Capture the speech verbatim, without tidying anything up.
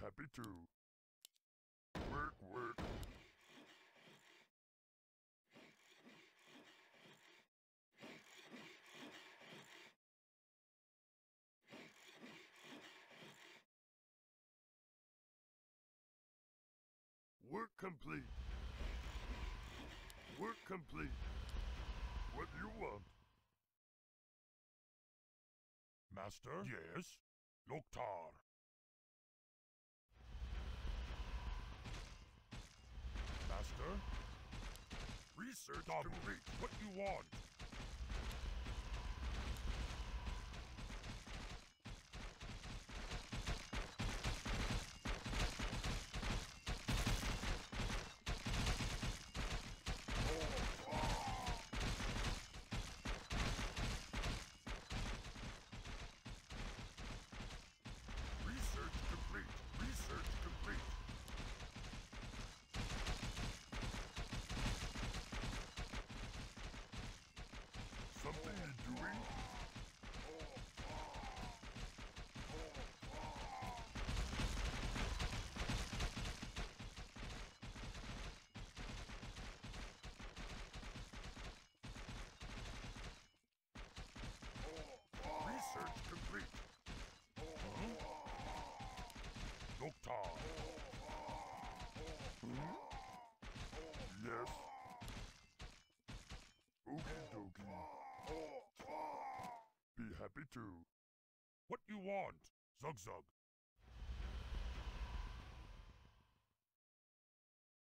happy to. Work, work. Work complete. Work complete. What do you want? Master? Yes? Loktar. Master? Research complete. What do you want? Research complete. Research complete. Something you're doing? Research complete. Huh? Doktar. Huh? Yes. Okie dokie. Be happy to. What you want? Zug Zug.